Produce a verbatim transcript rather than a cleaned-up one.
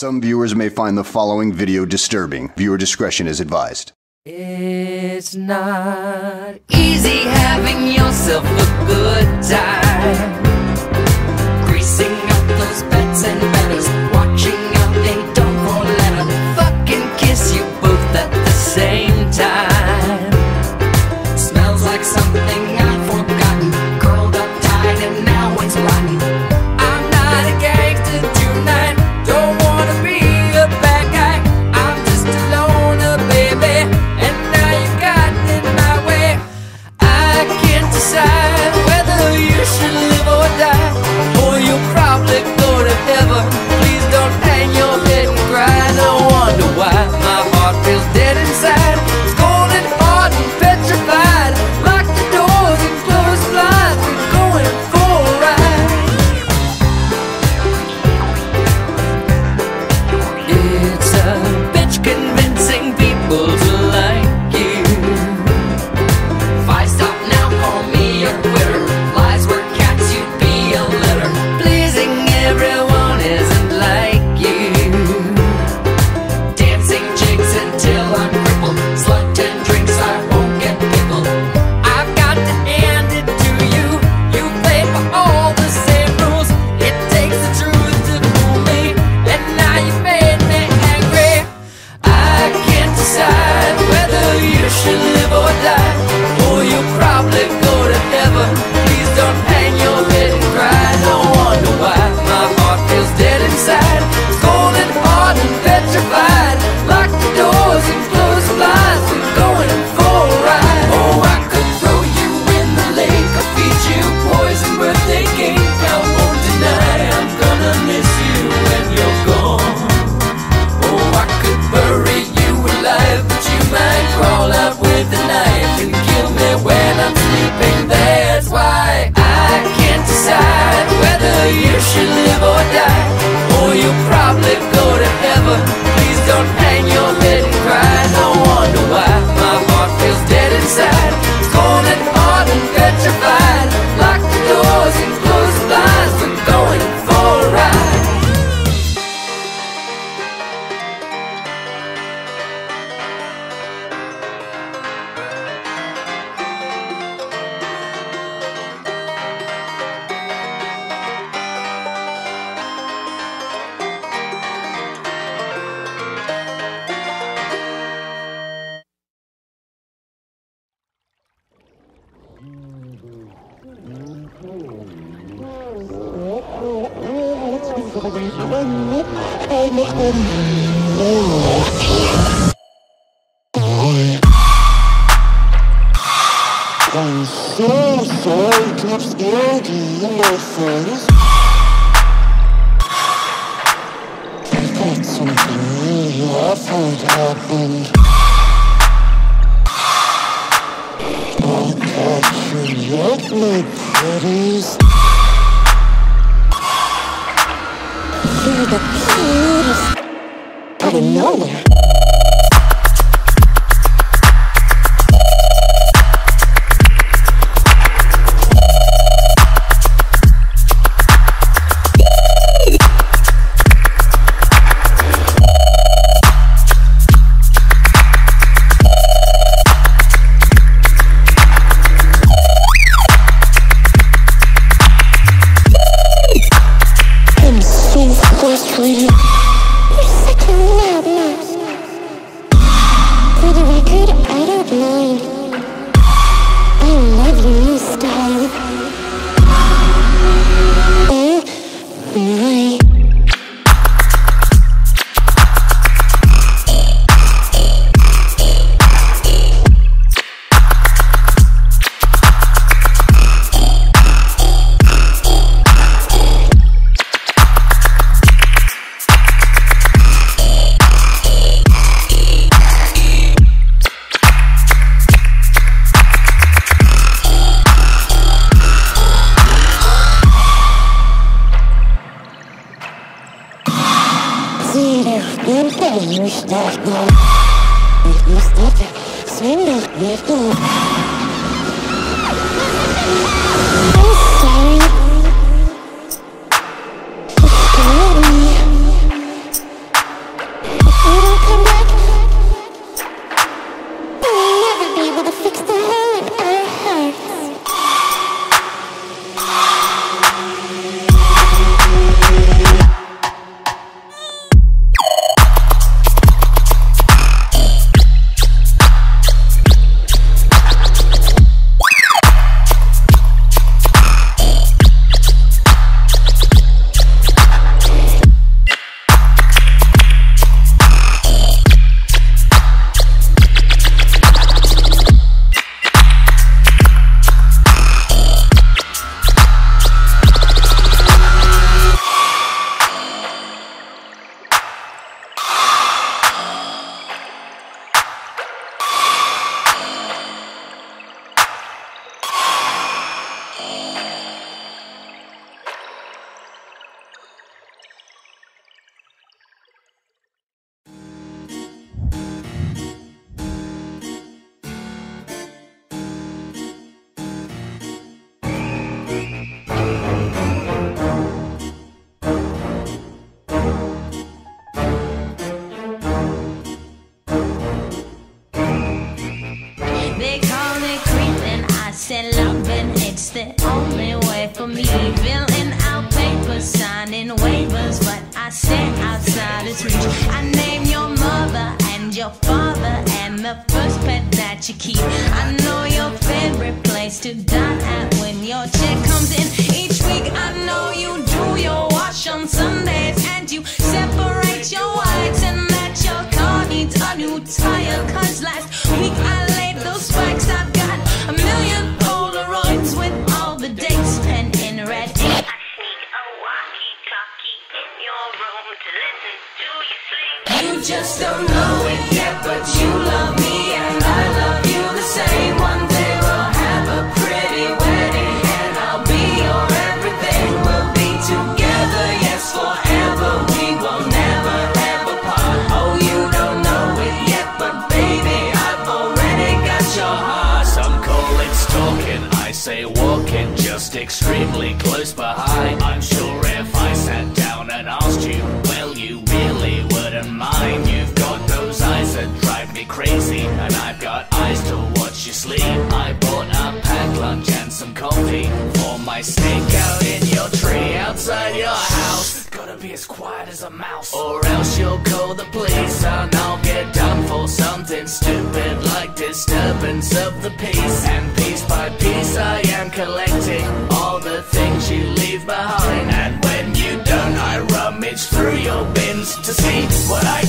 Some viewers may find the following video disturbing. Viewer discretion is advised. It's not easy having yourself a good time, greasing up those bets and betters, watching out they don't roll let her fucking kiss you both at the same time. Smells like something I've forgotten, curled up tight and now it's rotten. I'm not a gangster tonight, don't wanna be a bad guy, I'm just a loner baby, and now you got in my way. I can't decide whether you should live or die, or you'll probably go to heaven. Please don't hang your head and cry. No wonder why my heart feels dead inside. It's cold and hard and petrified. Lock the doors and close the blinds. We're going for a ride. It's a bitch convincing people to like you. If I stop now, call me a quitter. Lies were cats, you'd be a litter. Pleasing everyone isn't like you. Dancing jigs until I'm crippled. Slut and drinks, I won't get pickled. I've got to hand it to you. You play for all the same rules. It takes the truth to fool me, and now you made me angry. I can't decide whether you should live or die, or you'll probably go to heaven. Please don't hang your head and cry. No wonder why my heart feels dead inside. It's cold and hard and petrified. Lock the doors and close the blinds. We're going for a ride. Oh, I could throw you in the lake or feed you poison birthday cake. I won't deny I'm gonna miss you when you're gone. Oh, I could bury you alive, but you might crawl out with a knife and kill me when I'm sleeping. That's why I can't decide whether you should live or die, or you'll probably go to heaven. Please don't hang your head and cry. No wonder why my heart feels dead inside. It's cold and hard and petrified. Lock the doors and close the blinds. We're going for a ride. I'm so sorry, keep scared in my face. But something really awful happened. Oh, God, you love my pretties. You're the cutest out of nowhere. Frustrated. You're such a loud mouse. For the record, I don't mind. I love your new style. Oh my. Już dawno niestety swindle mnie tu. I'm sorry. You scared me. and loving, it's the only way for me. Filling out papers, signing waivers, but I stay outside its reach. I name your mother and your father and the first pet that you keep. I know your favorite place to dine at when your check comes in each week. I know you do your wash on Sundays and you separate your whites, and that your car needs a new tire, cause last week I laid those spikes. I've got a million Polaroids with all the dates penned in red ink. I sneak a walkie-talkie in your room to listen to you sleep. You just don't know it yet, but you love me and I love you the same. One day we'll have a pretty wedding and I'll be your everything. We'll be together, yes, forever. We will never ever part. Oh, you don't know it yet, but baby, I've already got your heart. Some call it stalking, I say walking, just extremely close behind. I'm sure if I sat down and asked you, well, you really wouldn't mind. You've got those eyes that drive me crazy, and I've got eyes to watch you sleep. I bought a packed lunch and some coffee for my stakeout in your tree outside your house. Gotta be as quiet as a mouse, or else you'll call the police and I'll get done for something stupid like disturbance of the peace. And piece by piece I am collecting all the things you leave behind, and when you don't I rummage through your bins to see what I